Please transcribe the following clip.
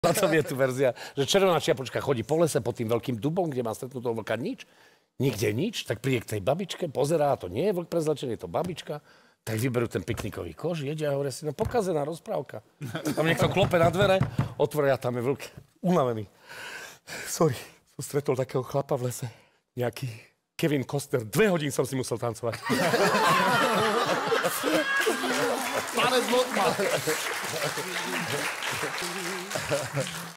Na tom je tu verzia, že červená čiapočka chodí po lese pod tým veľkým dubom, kde má stretnutého vlka nič. Nikde nič, tak príde k tej babičke, pozerá, to nie je vlk prezlečený, je to babička. Tak vyberú ten piknikový koš, jedia a hovoria si, no pokazená rozprávka. Tam niekto klope na dvere, otvoria, tam je vlk unavený. Sorry, som stretol takého chlapa v lese, nejaký Kevin Costner. 2 hodín som si musel tancovať. Tanec Lotma.